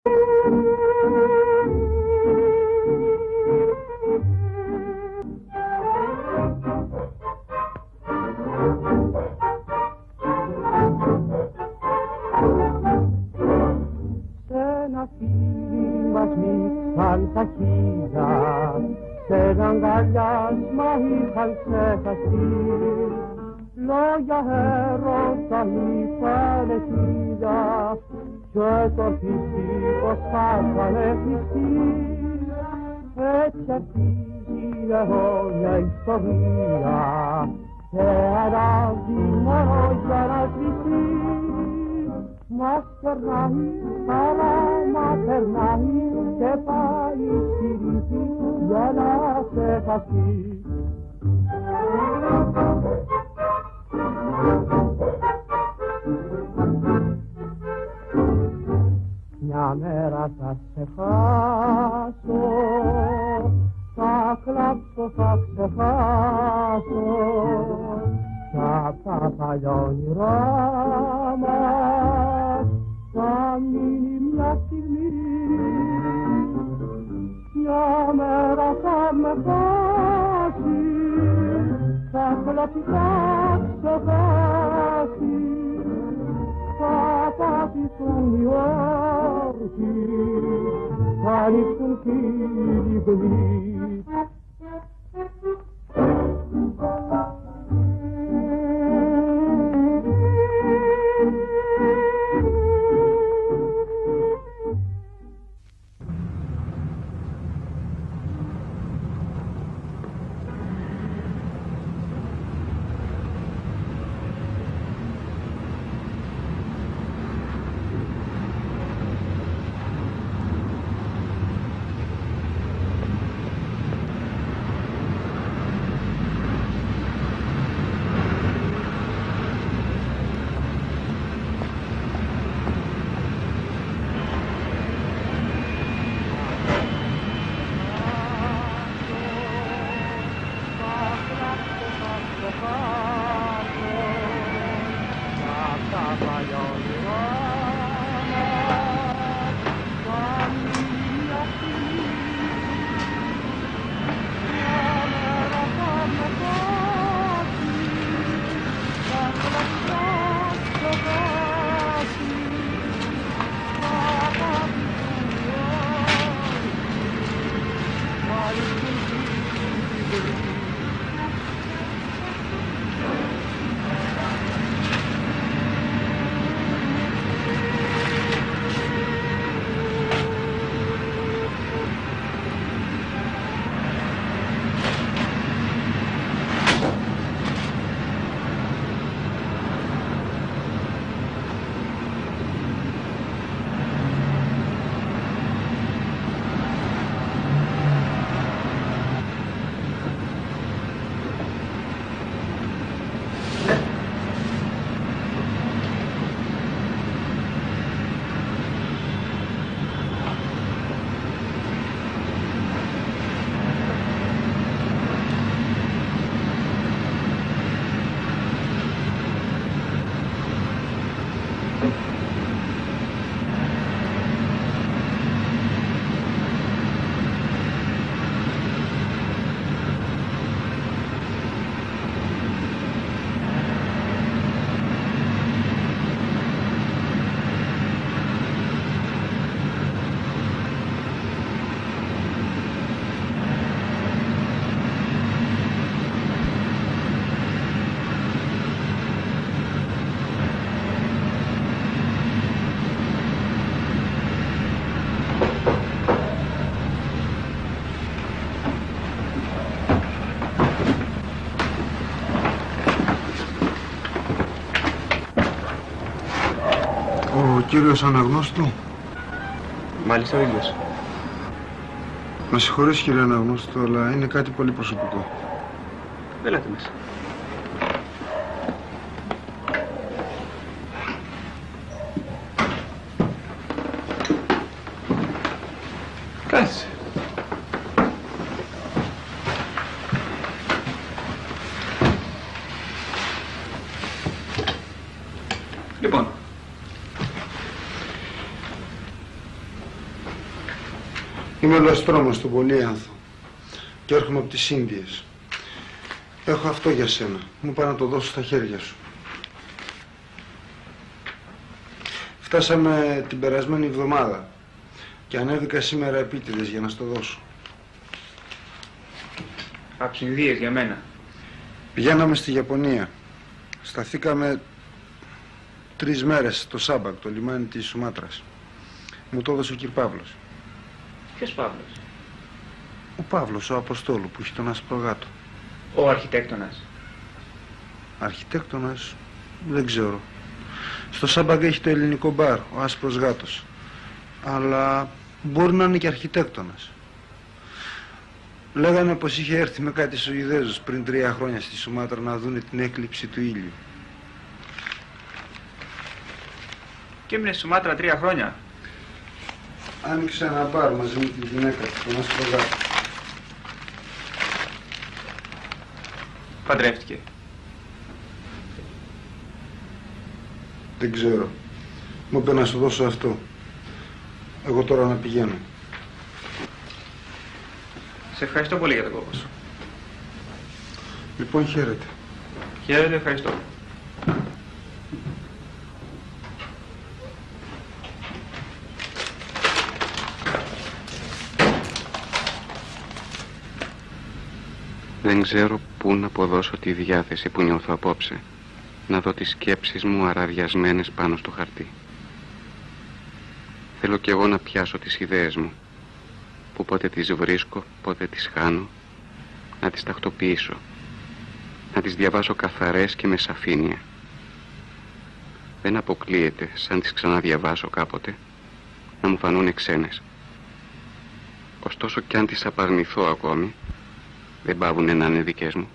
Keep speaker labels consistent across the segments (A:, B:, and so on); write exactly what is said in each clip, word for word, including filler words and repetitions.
A: Τα χίλια σ' έναν αγκαλιάσμα είχαν ξεχαστεί, λόγια έρωτα είπανε χίλια και το φυσικός χάσανε πιστή. Έτσι αρχίζει η αιώνια ιστορία και αράζει μόνο για να σβηστεί. Μας περνάει, αλλά μας περνάει και πάει στη ρήτη για να ξεχαστεί. Μια μέρα θα σε χάσω, θα κλάψω, θα ξεχάσω κι απ' τα παλιά όνειρά μας θα μείνει μια στιγμή. Μια μέρα θα με χάσει, θα κλάψει, θα ξεχάσει, θα πατήσουν οι όρκοι, θα ανοίξουν κι οι λιγνοί.
B: Ο κύριος Αναγνώστου.
C: Μάλιστα ο ίδιος.
B: Με συγχωρείς κύριε Αναγνώστου, αλλά είναι κάτι πολύ προσωπικό.
C: Έλατε μέσα.
B: Κάτσε.
C: Λοιπόν,
B: Είμαι Λοστρόμος του Πολύανθο και έρχομαι από τις Ίνδιες. Έχω αυτό για σένα. Μου είπα να το δώσω στα χέρια σου. Φτάσαμε την περασμένη εβδομάδα και ανέβηκα σήμερα επίτηδες για να στο δώσω.
C: Από τις Ινδίες για μένα.
B: Πηγαίναμε στη Ιαπωνία. Σταθήκαμε τρεις μέρες στο Σάμπακ, το λιμάνι της Σουμάτρας. Μου το έδωσε ο κ. Παύλος.
C: Ποιος Παύλος?
B: Ο Παύλος, ο Αποστόλου, που έχει τον άσπρο γάτο.
C: Ο αρχιτέκτονας.
B: Αρχιτέκτονας, δεν ξέρω. Στο Σάμπακ έχει το ελληνικό μπαρ, ο άσπρος γάτος. Αλλά μπορεί να είναι και αρχιτέκτονας. Λέγανε πως είχε έρθει με κάτι Σουηδέζους πριν τρία χρόνια στη Σουμάτρα να δούνε την έκλειψη του ήλιου.
C: Και έμεινε στη Σουμάτρα τρία χρόνια.
B: Άνοιξε ένα μπαρ μαζί με τη γυναίκα του, τον άσπρο γάτο.
C: Παντρεύτηκε.
B: Δεν ξέρω. Μου είπε να σου δώσω αυτό. Εγώ τώρα να πηγαίνω.
C: Σε ευχαριστώ πολύ για τον κόπο σου.
B: Λοιπόν, χαίρετε.
C: Χαίρετε, ευχαριστώ.
D: Δεν ξέρω πού να αποδώσω τη διάθεση που νιώθω απόψε. Να δω τις σκέψεις μου αραδιασμένες πάνω στο χαρτί. Θέλω κι εγώ να πιάσω τις ιδέες μου, που πότε τις βρίσκω, πότε τις χάνω, να τις τακτοποιήσω, να τις διαβάσω καθαρές και με σαφήνεια. Δεν αποκλείεται, σαν τις ξαναδιαβάσω κάποτε, να μου φανούν ξένες. Ωστόσο κι αν τις απαρνηθώ ακόμη, δεν πάβουνε να είναι δικές μου.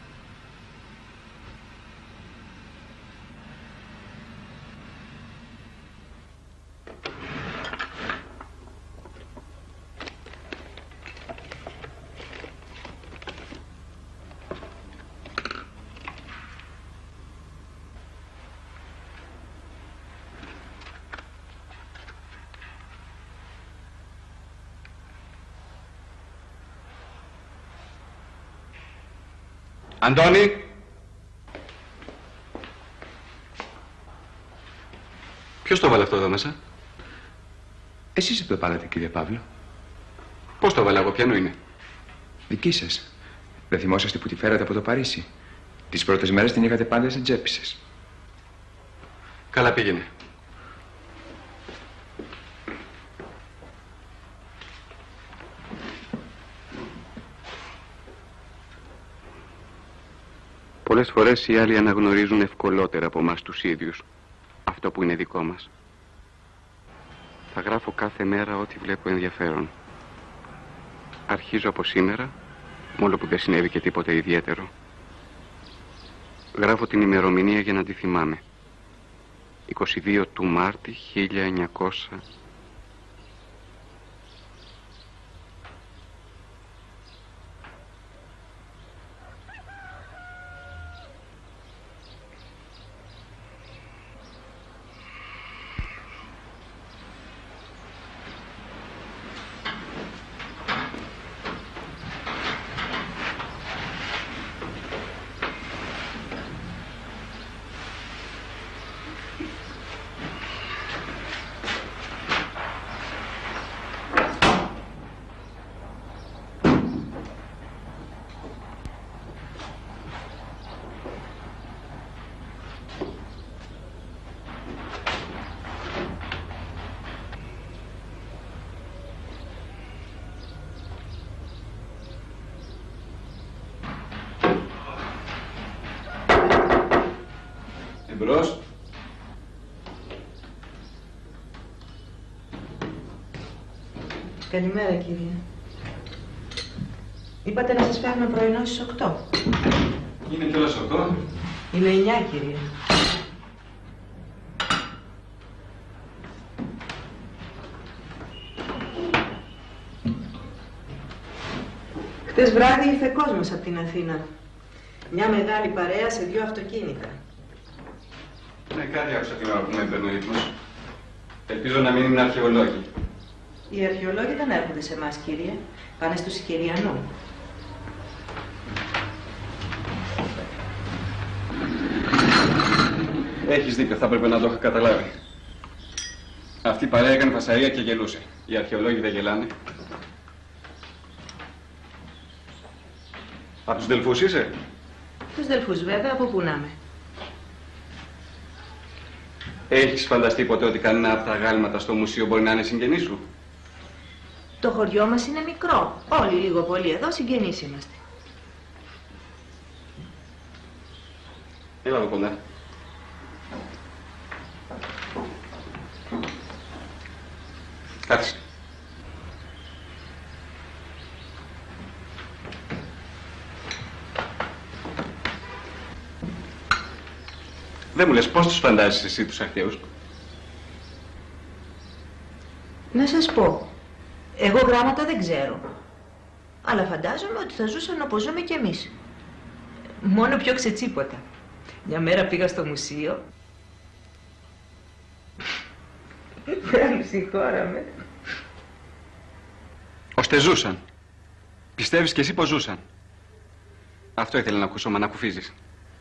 E: Αντώνη! Ποιος το βάλε αυτό εδώ μέσα?
F: Εσείς το βάλατε, κύριε Παύλο.
E: Πώς το βάλε, από ποιανού είναι?
F: Δική σας. Δεν θυμόσαστε που τη φέρατε από το Παρίσι? Τις πρώτες μέρες την είχατε πάντα στην τσέπη σας.
E: Καλά, πήγαινε.
D: Πολλές φορές οι άλλοι αναγνωρίζουν ευκολότερα από εμάς τους ίδιους αυτό που είναι δικό μας. Θα γράφω κάθε μέρα ό,τι βλέπω ενδιαφέρον. Αρχίζω από σήμερα, μόνο που δεν συνέβη και τίποτε ιδιαίτερο. Γράφω την ημερομηνία για να τη θυμάμαι. είκοσι δύο του Μάρτη χίλια εννιακόσια.
E: Εμπρός.
G: Καλημέρα, κύριε. Είπατε να σας φέρνω πρωινό στις οκτώ.
E: Είναι κιόλας οκτώ.
G: Είναι εννιά, κύριε. Χτες βράδυ ήρθε κόσμος από την Αθήνα. Μια μεγάλη παρέα σε δύο αυτοκίνητα.
E: Ναι, κάτι άκουσα την ώρα που με έπαιρνε ο ύπνος. Ελπίζω να μην ήμουν αρχαιολόγοι.
G: Οι αρχαιολόγοι δεν έρχονται σε εμάς, κύριε. Πάνε στο Σικεριανό.
E: Έχεις δίκιο, θα έπρεπε να το είχα καταλάβει. Αυτή η παρέα έκανε φασαρία και γελούσε. Οι αρχαιολόγοι δεν γελάνε. Από τους Δελφούς είσαι?
G: Τους Δελφούς βέβαια, από πού να είμαι.
E: Έχεις φανταστεί ποτέ ότι κανένα από τα αγάλματα στο μουσείο μπορεί να είναι συγγενής σου?
G: Το χωριό μας είναι μικρό. Όλοι λίγο πολύ εδώ συγγενείς είμαστε.
E: Έλα εδώ κοντά. Κάτσε. Δεν μου λες πώς τους φαντάζεσαι εσύ τους αρχαίους?
G: Να σας πω. Εγώ γράμματα δεν ξέρω. Αλλά φαντάζομαι ότι θα ζούσαν όπως ζούμε κι εμείς. Μόνο πιο ξετσίποτα. Μια μέρα πήγα στο μουσείο. Δεν συγχώραμε.
E: Ώστε ζούσαν. Πιστεύεις κι εσύ πως ζούσαν? Αυτό ήθελα να ακούσω, μα να κουφίζεις.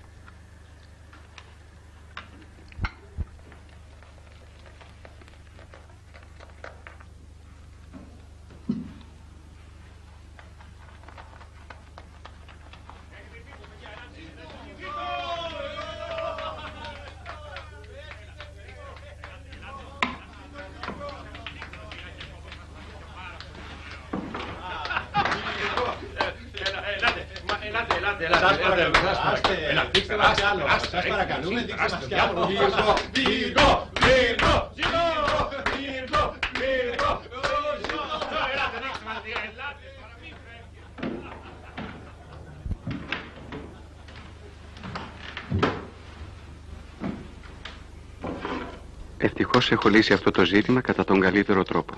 D: Ευτυχώς έχω λύσει αυτό το ζήτημα κατά τον καλύτερο τρόπο.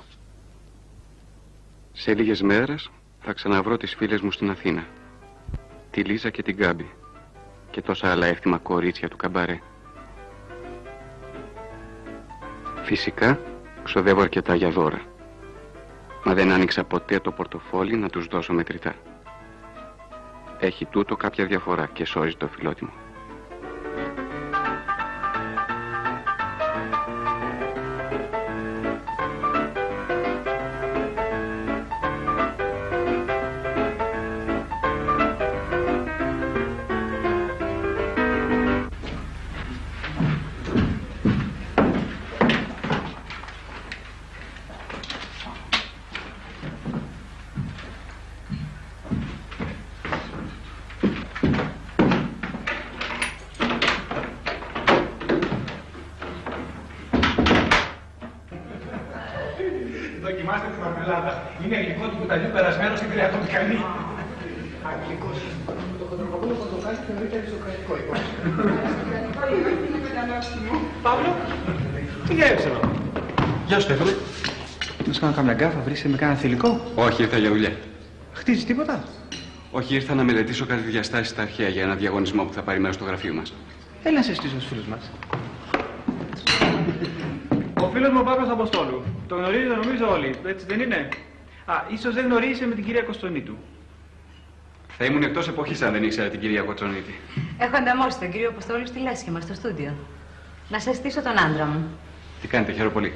D: Σε λίγες μέρες θα ξαναβρω τις φίλες μου στην Αθήνα. Τη Λίζα και την Γκάμπη και τόσα άλλα εύθυμα κορίτσια του καμπαρέ. Φυσικά ξοδεύω αρκετά για δώρα, μα δεν άνοιξα ποτέ το πορτοφόλι να τους δώσω μετρητά. Έχει τούτο κάποια διαφορά και σώζει το φιλότιμο.
H: Δοκιμάστε τη μαρμελάδα. Είναι γλυκό του κουταλιού περασμένο στην κρεατομηχανή. Αγγλικός. Το χοντροκοπούλο πορτοκάλι θεωρείται αριστοκρατικό. Παύλο, τι γεύεσαι εδώ?
E: Γεια σου, Στέφανε.
H: Να σου κάνω κάμια γκάφα, βρήσε με κάνα θηλυκό?
E: Όχι, ήρθα για δουλειά.
H: Χτίζεις τίποτα?
E: Όχι, ήρθα να μελετήσω κάτι διαστάσεις στα αρχαία για ένα διαγωνισμό που θα πάρει μέρος στο γραφείο μας.
H: Έλα να σε στήσω στους φίλους μας.
C: Ο φίλος μου ο Παύλος Αποστόλου. Το γνωρίζετε νομίζω όλοι, έτσι δεν είναι? Α, ίσως δεν γνωρίζετε με την κυρία Κοστονίτου.
E: Θα ήμουν εκτός εποχής αν δεν ήξερα την κυρία Κοτσονίτη.
I: Έχω ανταμώσει τον κύριο Αποστόλου στη λέσχη μας, στο στούντιο. Να σας στήσω τον άντρα μου.
E: Τι κάνετε, χαίρομαι πολύ.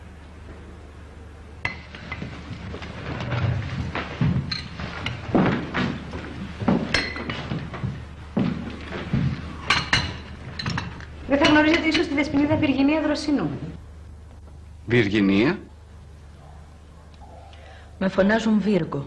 I: Δεν θα γνωρίζετε ίσως τη δεσποινίδα Βιργινία Δροσινού?
D: Βιργινία.
G: Με φωνάζουν Βίργο.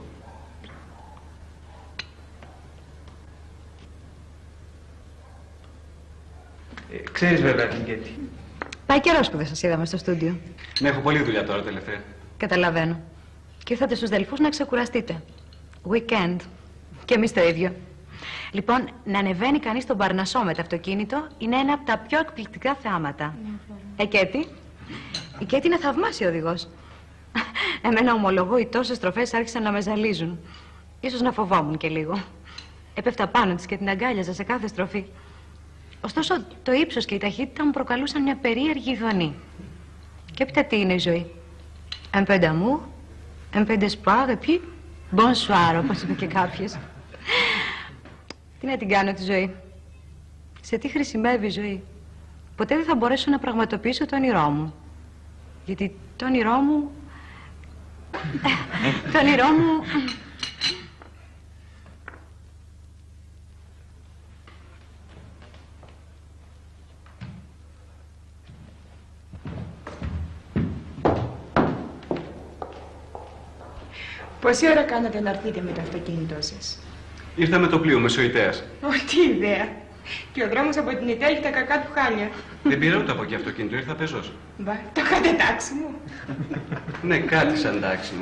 C: Ε, ξέρεις βέβαια την Κέτη.
I: Πάει καιρός που δεν σας είδαμε στο στούντιο.
E: Ναι, έχω πολλή δουλειά τώρα τελευταία.
I: Καταλαβαίνω. Και ήρθατε στους Δελφούς να ξεκουραστείτε. Weekend. Και εμείς το ίδιο. Λοιπόν, να ανεβαίνει κανείς στον Παρνασσό με το αυτοκίνητο είναι ένα από τα πιο εκπληκτικά θεάματα. Ε, Κέτη. Η Κέτη είναι θαυμάσια οδηγός. Εμένα, ομολογώ, οι τόσες στροφές άρχισαν να με ζαλίζουν. Ίσως να φοβόμουν και λίγο. Έπεφτα πάνω της και την αγκάλιαζα σε κάθε στροφή. Ωστόσο, το ύψος και η ταχύτητα μου προκαλούσαν μια περίεργη ειδονή. Και έπειτα τι είναι η ζωή? Un peu d'amour, Un peu d'espoir et puis bonsoir, όπως είπε και κάποιος. Τι να την κάνω τη ζωή. Σε τι χρησιμεύει η ζωή. Ποτέ δεν θα μπορέσω να πραγματοποιήσω το όνειρό μου. Γιατί το όνειρό μου... το όνειρό μου...
J: Πόση ώρα κάνατε να έρθετε με το αυτοκίνητό σας?
E: Ήρθα με το πλοίο Μεσοϊτέας.
J: Ω, τι ιδέα! Και ο δρόμος από την Ιταλία τα κακά του χάλια.
E: Δεν πήρα ούτε από εκεί αυτοκίνητο, ήρθα πεζός.
J: Μπα, το είχατε τάξιμο.
E: Ναι, κάτι σαν τάξιμο.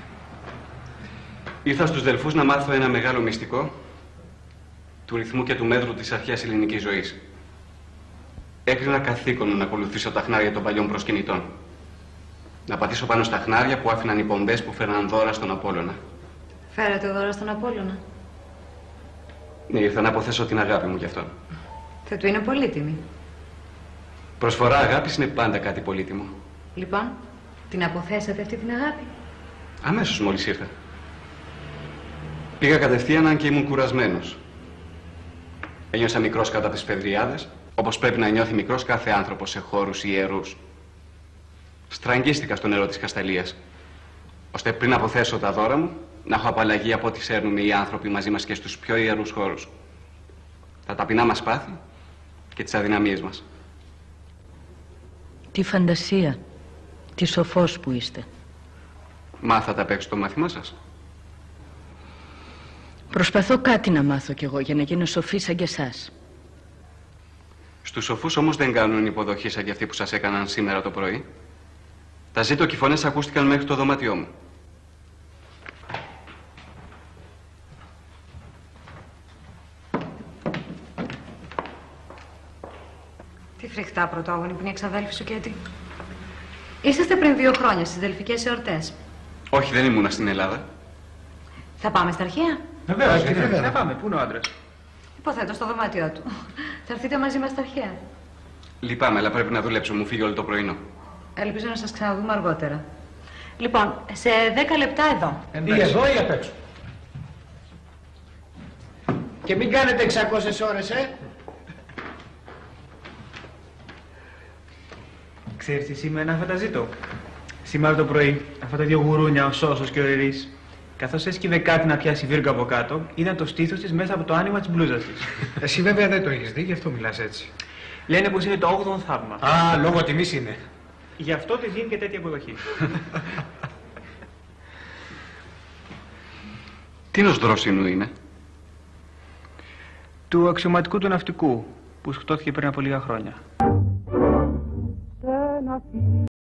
E: Ήρθα στους Δελφούς να μάθω ένα μεγάλο μυστικό του ρυθμού και του μέτρου της αρχαίας ελληνικής ζωής. Έκρινα καθήκον να ακολουθήσω τα χνάρια των παλιών προσκυνητών. Να πατήσω πάνω στα χνάρια που άφηναν οι πομπές που φέρναν δώρα στον Απόλλωνα.
I: Φέρατε δώρα στον Απόλλωνα.
E: Ναι, ήρθα να αποθέσω την αγάπη μου γι' αυτόν.
I: Θα του είναι πολύτιμη.
E: Προσφορά αγάπης είναι πάντα κάτι πολύτιμο.
I: Λοιπόν, την αποθέσατε αυτή την αγάπη?
E: Αμέσως μόλις ήρθα. Πήγα κατευθείαν αν και ήμουν κουρασμένος. Ένιωσα μικρός κατά τις πεδριάδες, όπως πρέπει να νιώθει μικρός κάθε άνθρωπος σε χώρους ιερούς. Στραγγίστηκα στο νερό της Κασταλίας, ώστε πριν αποθέσω τα δώρα μου, να έχω απαλλαγή από ό,τι σέρνουμε οι άνθρωποι μαζί μας και στους πιο ιερούς χώρους. Τα ταπεινά μας πάθη και τις αδυναμίες μας.
K: Τι φαντασία, τι σοφός που είστε.
E: Μάθατε απ' έξω το μάθημά σας.
K: Προσπαθώ κάτι να μάθω κι εγώ για να γίνω σοφή σαν και εσάς.
E: Στους σοφούς όμως δεν κάνουν υποδοχή σαν και αυτοί που σας έκαναν σήμερα το πρωί. Τα ζήτω και οι φωνές ακούστηκαν μέχρι το δωμάτιό μου.
I: Τι φρικτά πρωτόγονη που είναι η εξαδέλφη σου, Κέτη. Είσαστε πριν δύο χρόνια στις Δελφικές εορτές.
E: Όχι, δεν ήμουνα στην Ελλάδα.
I: Θα πάμε στα αρχαία?
C: Βεβαίως, θα πάμε. Πού είναι ο άντρας?
I: Υποθέτω στο δωμάτιό του. Θα έρθετε μαζί μας στα αρχαία?
E: Λυπάμαι, αλλά πρέπει να δουλέψω. Μου φύγει όλο το πρωινό.
I: Ελπίζω να σας ξαναδούμε αργότερα. Λοιπόν, σε δέκα λεπτά εδώ.
H: Ή εδώ ή απ' έξω. Και μην κάνετε εξακόσιες ώρες, ε!
C: Ξέρεις τι σήμερα να φανταζείτο. Σήμερα το πρωί, αυτά τα δύο γουρούνια, ο Σώσος και ο Ρερής, καθώς έσκυβε κάτι να πιάσει βίρκα από κάτω, είδαν το στήθος της μέσα από το άνοιγμα της μπλούζας της.
H: Εσύ βέβαια δεν το έχεις δει, γι' αυτό μιλάς έτσι.
C: Λένε πως είναι το όγδοο θαύμα.
H: Α, λόγω τιμής είναι.
C: Γι' αυτό της γίνει και τέτοια υποδοχή.
E: Τι νοστρόσινου είναι?
C: Του αξιωματικού του ναυτικού, που σκοτώθηκε πριν από λίγα χρόνια.